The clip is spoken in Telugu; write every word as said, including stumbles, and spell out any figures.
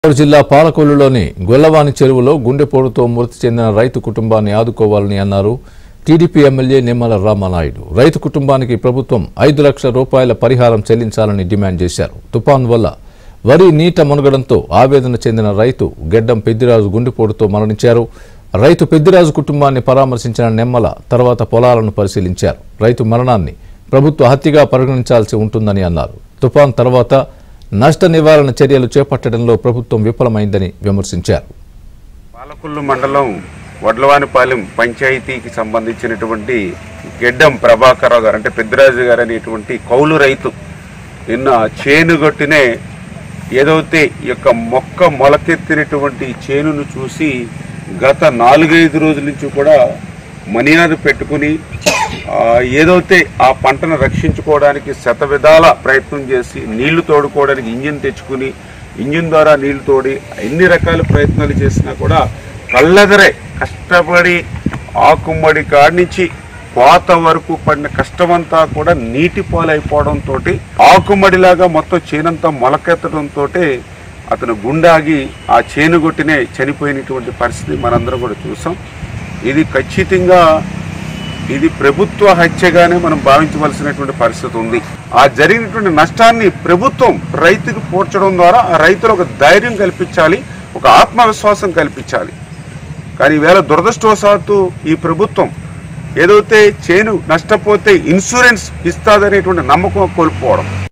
జిల్లా పాలకొల్లులోని గొల్లవాని చెరువులో గుండెపోటుతో మృతి చెందిన రైతు కుటుంబాన్ని ఆదుకోవాలని అన్నారు టీడీపీ ఎమ్మెల్యే నిమ్మల రామనాయుడు. రైతు కుటుంబానికి ప్రభుత్వం ఐదు లక్షల రూపాయల పరిహారం చెల్లించాలని డిమాండ్ చేశారు. తుపాన్ వల్ల వరి నీట మునగడంతో ఆవేదన చెందిన రైతు గెడ్డం పెద్దిరాజు గుండెపోటుతో మరణించారు. రైతు పెద్దిరాజు కుటుంబాన్ని పరామర్శించిన నిమ్మల తర్వాత పొలాలను పరిశీలించారు. రైతు మరణాన్ని ప్రభుత్వ హత్యగా పరిగణించాల్సి ఉంటుందని అన్నారు. తుపాన్ తర్వాత నష్ట నివారణ చర్యలు చేపట్టడంలో ప్రభుత్వం విఫలమైందని విమర్శించారు. పాలకొల్లు మండలం వడ్లవానిపాలెం పంచాయతీకి సంబంధించినటువంటి గెడ్డం ప్రభాకరరావు గారు అంటే పెద్దిరాజు గారు అనేటువంటి కౌలు రైతు నిన్న చేనుగొట్టినే ఏదైతే ఈ యొక్క మొక్క మొలకెత్తినటువంటి చేనును చూసి గత నాలుగైదు రోజుల నుంచి కూడా మనియారు పెట్టుకుని ఏదైతే ఆ పంటను రక్షించుకోవడానికి శతవిధాల ప్రయత్నం చేసి నీళ్లు తోడుకోవడానికి ఇంజిన్ తెచ్చుకుని ఇంజిన్ ద్వారా నీళ్లు తోడి ఎన్ని రకాల ప్రయత్నాలు చేసినా కూడా కళ్ళెదరే కష్టపడి ఆకుమ్మడి కాడి నుంచి కోత వరకు పడిన కష్టమంతా కూడా నీటి పాలైపోవడంతో ఆకుమ్మడిలాగా మొత్తం చేనంతా మొలకెత్తడంతో అతను గుండాగి ఆ చేనుగొట్టినే చనిపోయినటువంటి పరిస్థితి మనందరం కూడా చూసాం. ఇది ఖచ్చితంగా ఇది ప్రభుత్వ హత్యగానే మనం భావించవలసినటువంటి పరిస్థితి ఉంది. ఆ జరిగినటువంటి నష్టాన్ని ప్రభుత్వం రైతుకు పూడ్చడం ద్వారా ఆ రైతులు ఒక ధైర్యం కల్పించాలి, ఒక ఆత్మవిశ్వాసం కల్పించాలి. కానీ ఈవేళ దురదృష్టవశాత్తు ఈ ప్రభుత్వం ఏదైతే చేను నష్టపోతే ఇన్సూరెన్స్ ఇస్తాదనేటువంటి నమ్మకం కోల్పోవడం